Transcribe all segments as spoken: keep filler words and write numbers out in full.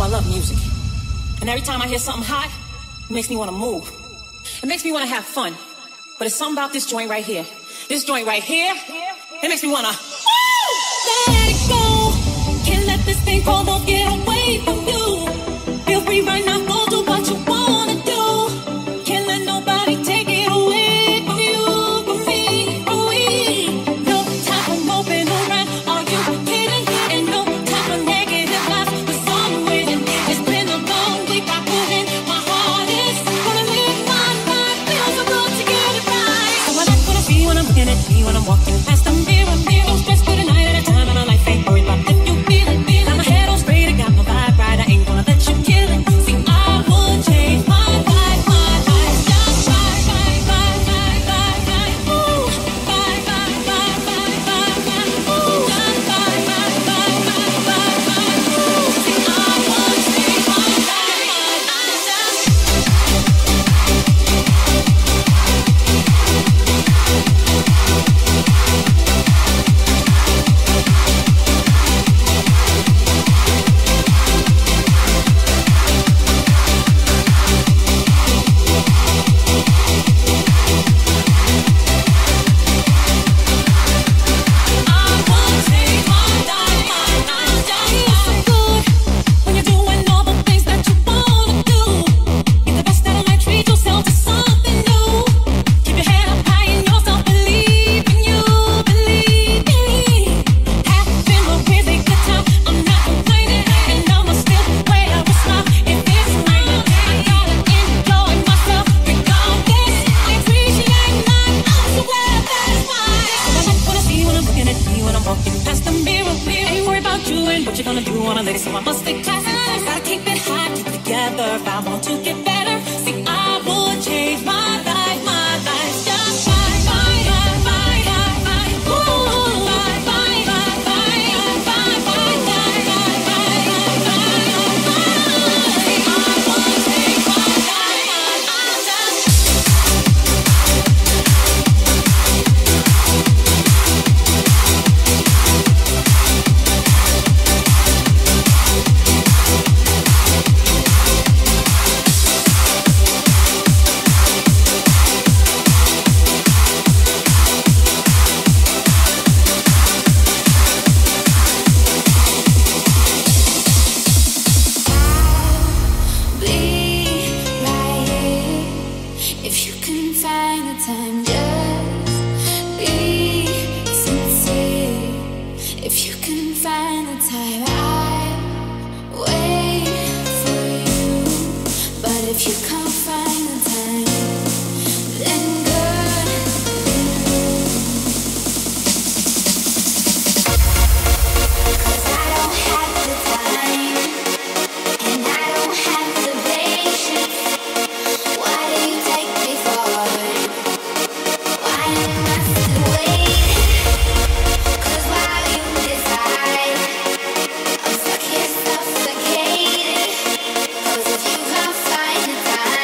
love music. And every time I hear something hot, it makes me want to move. It makes me want to have fun. But it's something about this joint right here. This joint right here, it makes me want to... Let it go. Can't let this thing called love get away from you. Feel free right now, go do what you want to do. Can't let nobody take it away from you, from me, from we. No time for moping around. Are you kidding? And no time for negative lies. We're somewhere. It's been a long week. I put in my hardest. Gonna live my life. Feel so good to get it right. So I like what I see when I'm looking at me when I'm walking past the mirror. Mirror, don't stress for the night at a time, and my life ain't worried about if you feel it. Got my head on straight, I got my vibe right. I ain't gonna let you kill it. See, I would change my life, my life. Just right, right, right, right, right, right. Ooh, right, right, right, right, right, right. Ooh, just right, right, right, right, right, right. Ooh, see, I would change my life, my life. Just what you gonna do on a lady, so I must stay classy. Gotta keep it hot, keep it together if I want to get better. See, I would change my life, my life. Just right, right, right, right, right, right. Ooh, right, right, right, right, right, right, right, right, right, right, right, right, right. See, I would change my life, my life. Just be right here. If you can find the time, just be sincere. If you can find the time, I'll wait for you. But if you can't find the time, then good enough. 'Cause I don't have the time, and I don't have the patience. Why do you take me forward? Why am I still waiting? 'Cause while you decide, I'm stuck here suffocating. 'Cause if you can't find the time,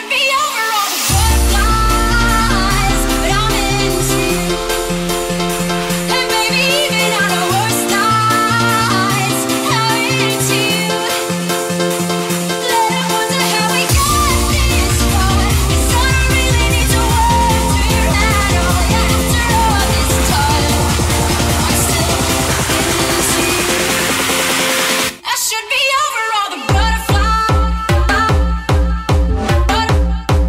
I should be over all the butterflies.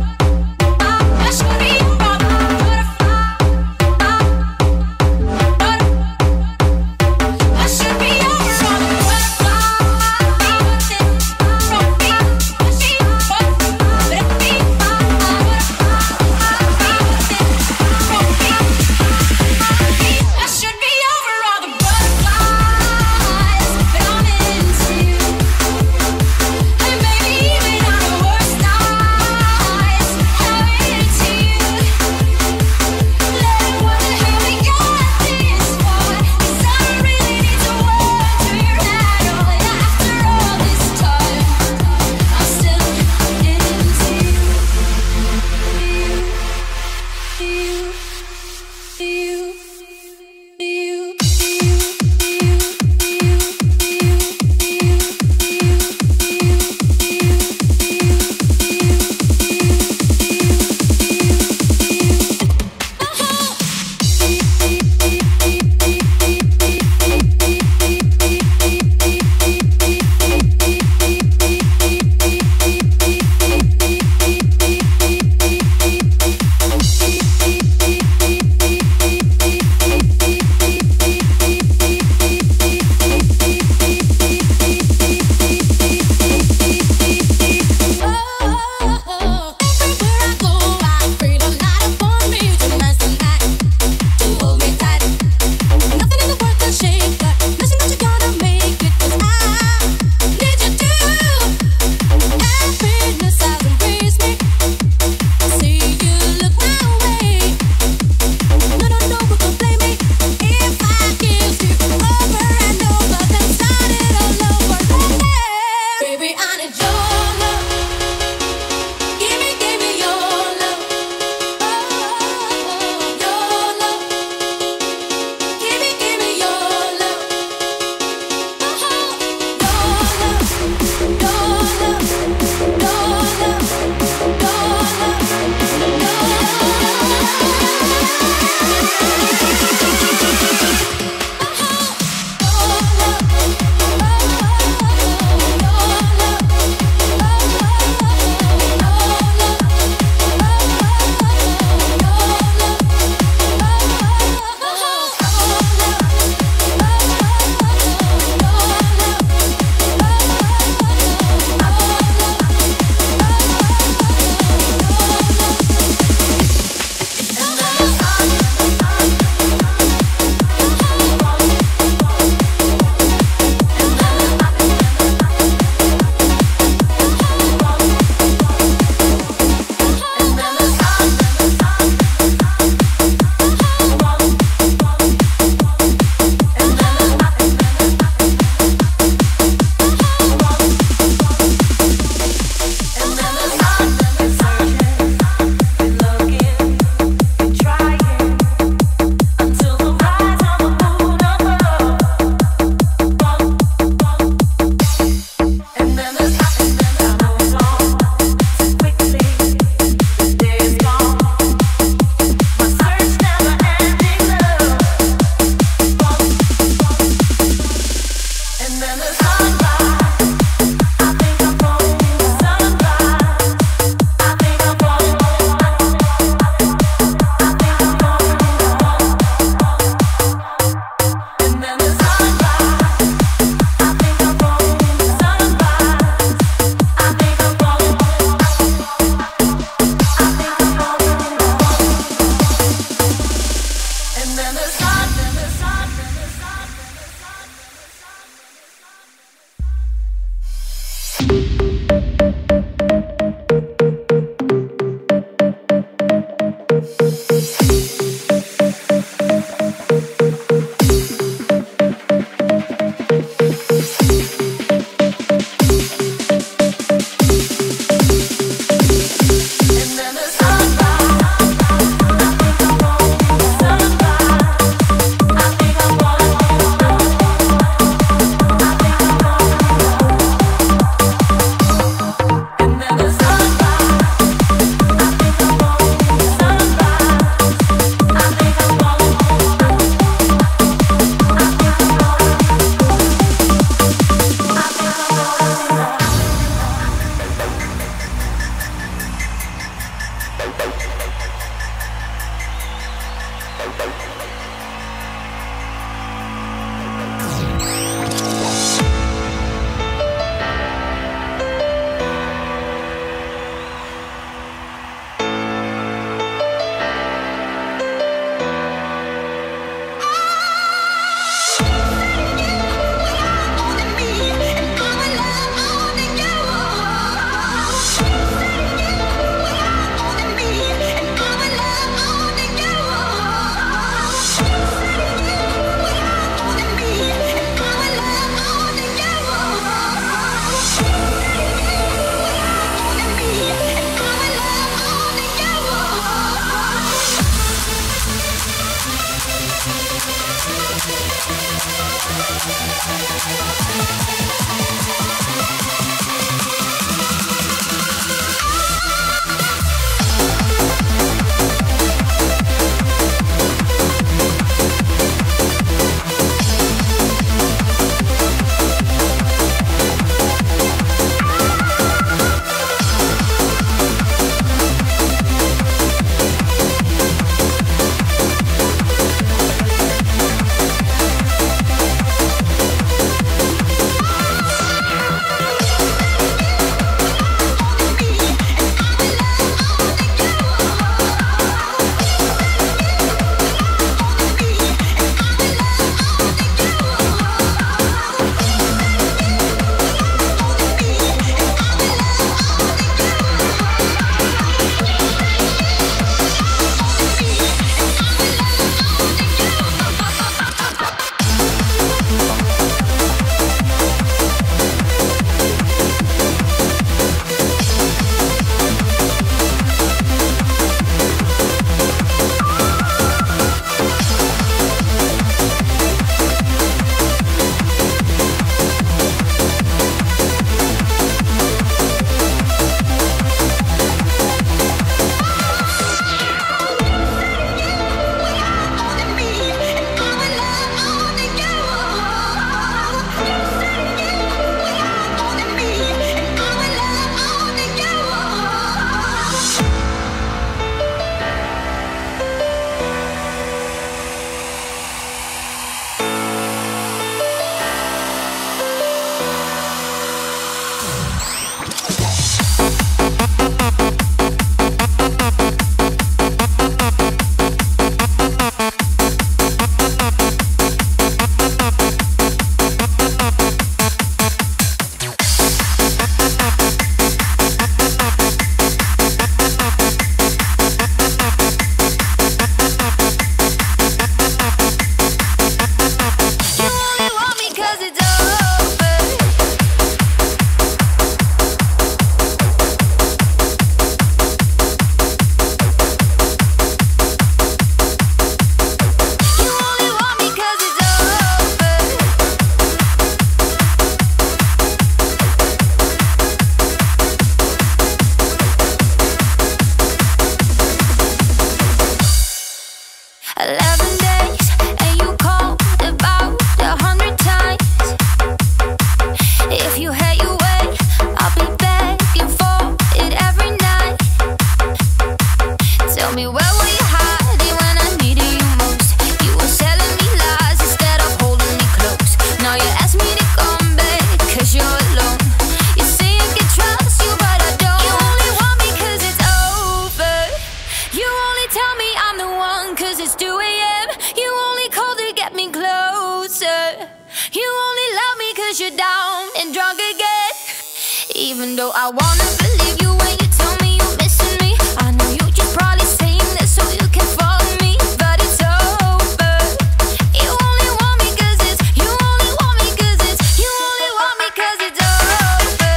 Even though I wanna believe you when you tell me you're missing me, I know you just probably saying this so you can follow me, but it's over. You only want me cause it's, you only want me cause it's, you only want me cause it's over.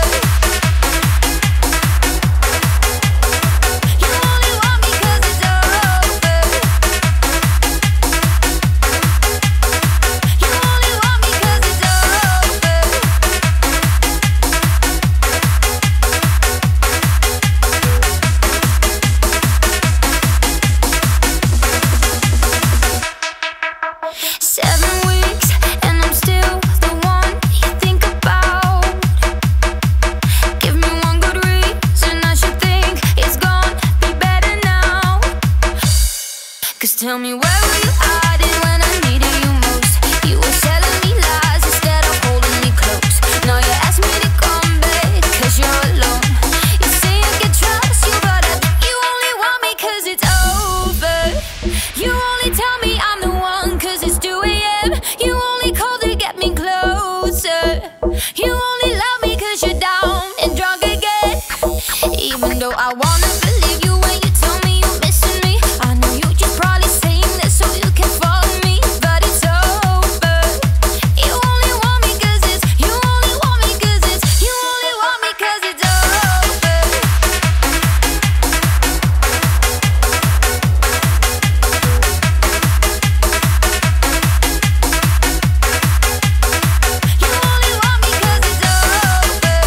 You only want me cause it's over. You only want me cause it's over. Tell me, where were you hiding when I needed you most? You were telling me lies instead of holding me close. Now you ask me to come back cause you're alone. You say I can trust you, but I think you only want me cause it's over. You only tell me I'm the one cause it's two a m You only call to get me closer. You only love me cause you're down and drunk again. Even though I wanna believe you when you tell me you're missing me, I know you just probably saying this so you can follow me, but it's over. You only want me cause it's, you only want me cause it's, you only want me cause it's over. You only want me cause it's over.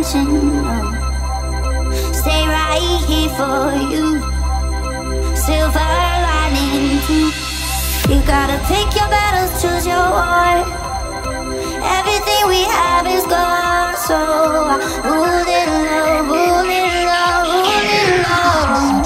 intention, no. Stay right here for you. Silver lining too. You gotta pick your battles, choose your war. Everything we have is gone, so rule it low, rule it low, rule it low.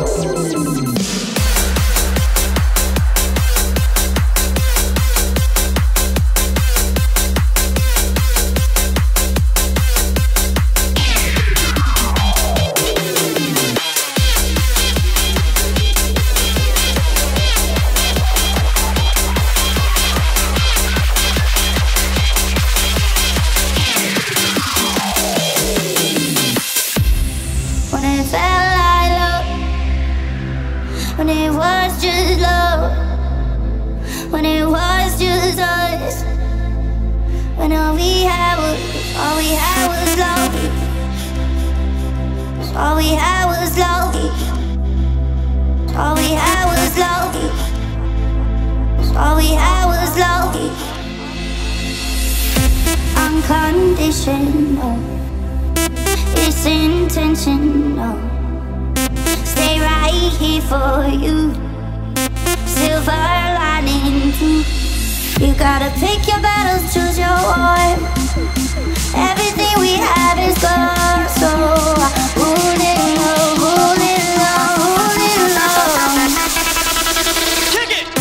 When it was just us, when all we had was, all we had was love, all we had was love, all we had was love, all we had was love, unconditional, it's intentional, stay right here for you. Silver lining too. You gotta pick your battles, choose your war. Everything we have is gone, so rule it low, rule it low, rule it low. Kick it!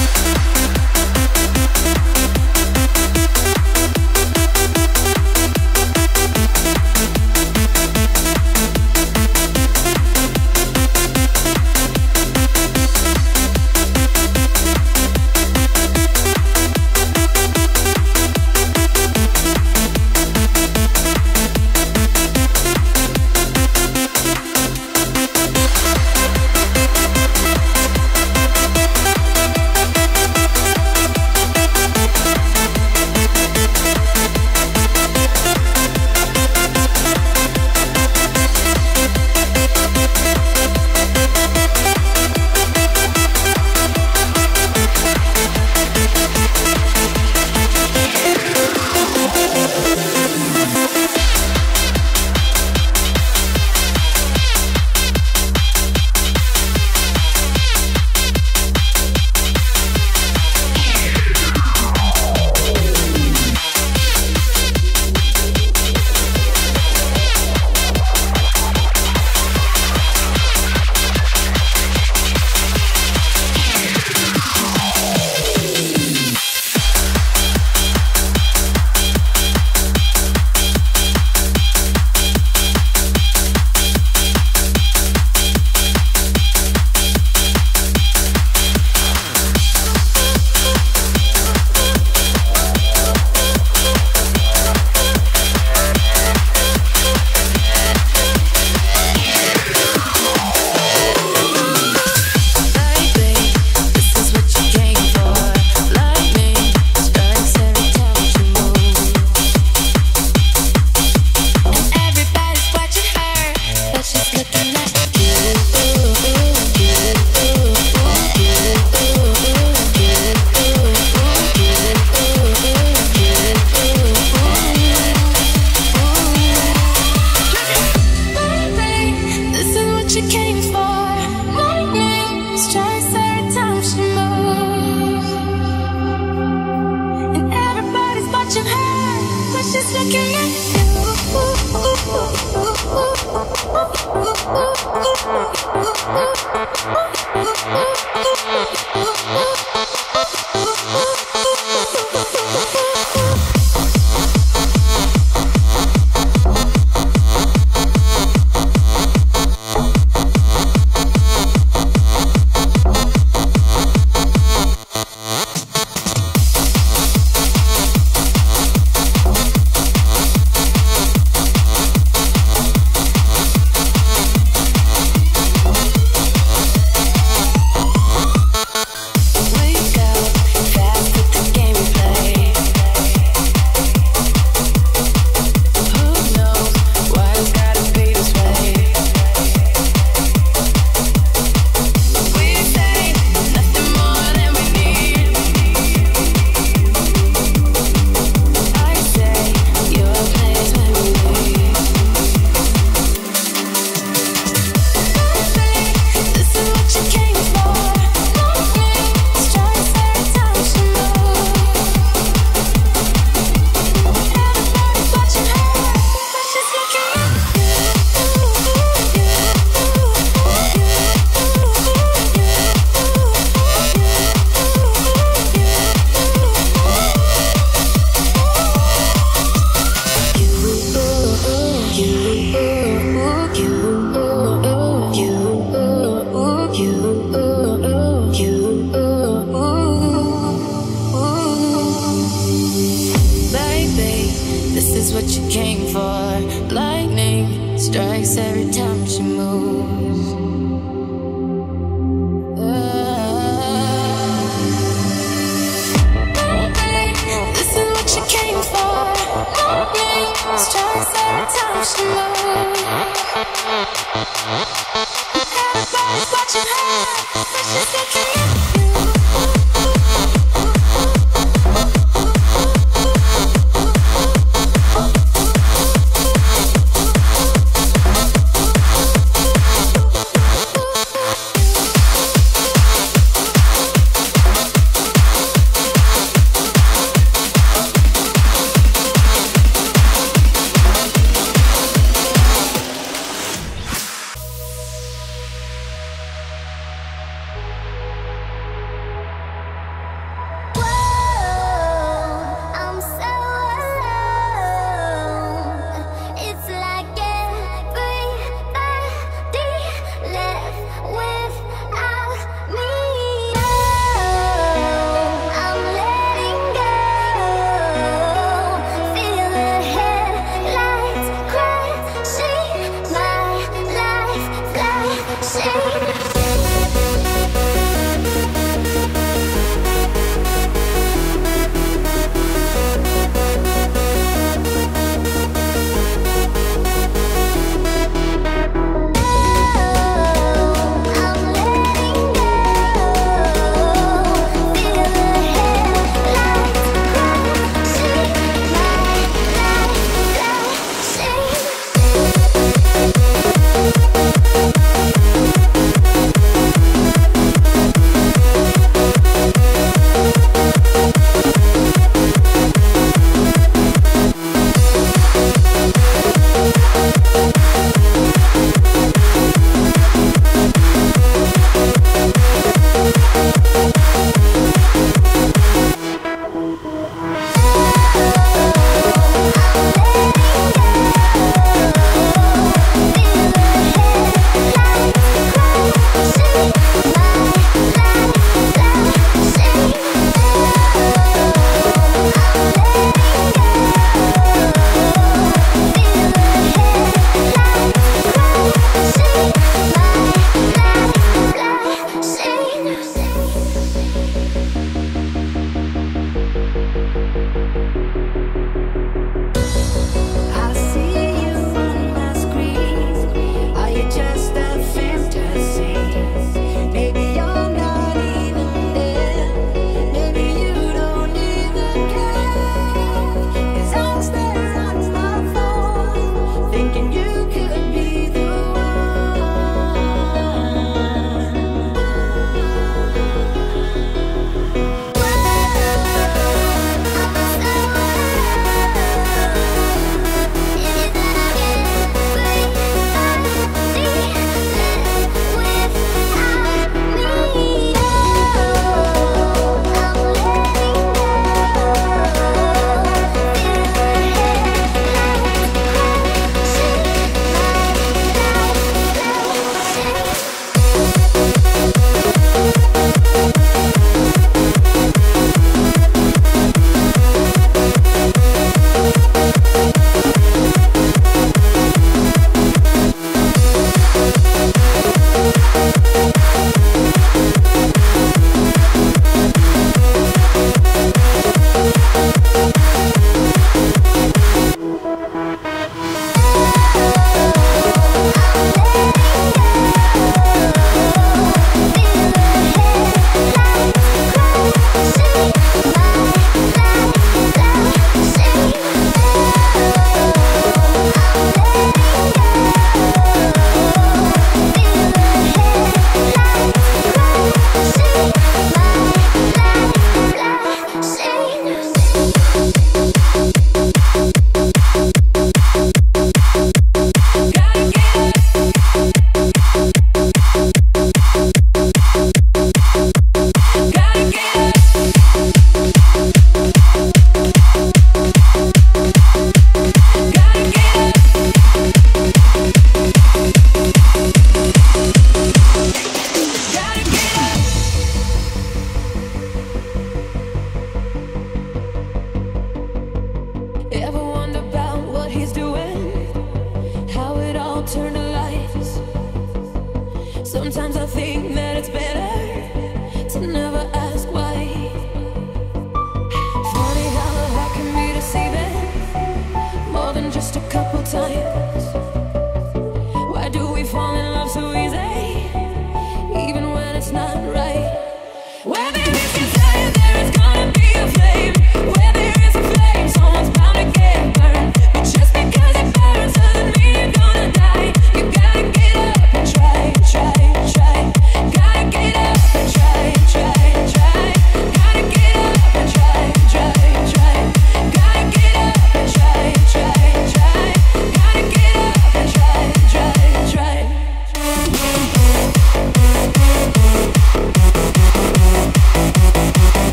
times. Why do we fall in love so easy?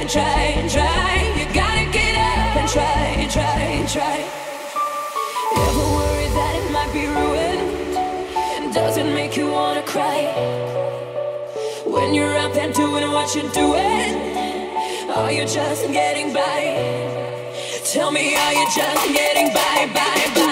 try and try. You gotta get up and try and try and try. Ever worried that it might be ruined? Does it make you wanna cry? When you're out there doing what you're doing, are you just getting by? Tell me, are you just getting by, by, by?